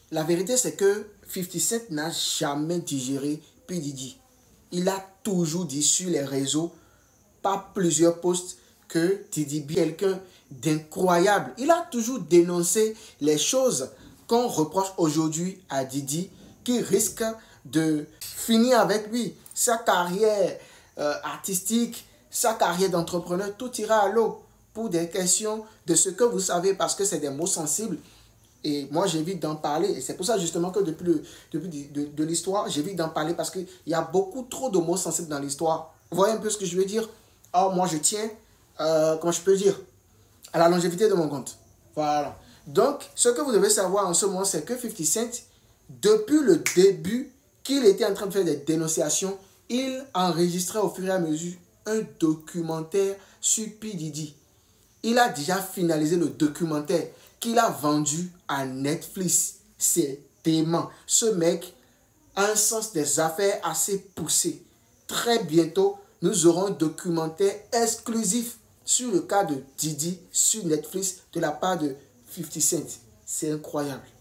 la vérité c'est que 50 Cent n'a jamais digéré P. Diddy. Il a toujours dit sur les réseaux, par plusieurs posts, que Diddy B est quelqu'un d'incroyable. Il a toujours dénoncé les choses qu'on reproche aujourd'hui à Diddy, qui risque de finir avec lui. Sa carrière artistique, sa carrière d'entrepreneur, tout ira à l'eau pour des questions de ce que vous savez, parce que c'est des mots sensibles. Et moi, j'évite d'en parler. Et c'est pour ça justement que depuis de l'histoire, j'évite d'en parler parce qu'il y a beaucoup trop de mots sensibles dans l'histoire. Vous voyez un peu ce que je veux dire? Or, moi, je tiens, comment je peux dire, à la longévité de mon compte. Voilà. Donc, ce que vous devez savoir en ce moment, c'est que 50 Cent, depuis le début qu'il était en train de faire des dénonciations, il enregistrait au fur et à mesure un documentaire sur P. Diddy. Il a déjà finalisé le documentaire qu'il a vendu à Netflix. C'est dément. Ce mec a un sens des affaires assez poussé. Très bientôt, nous aurons un documentaire exclusif sur le cas de Diddy sur Netflix de la part de 50 Cent. C'est incroyable.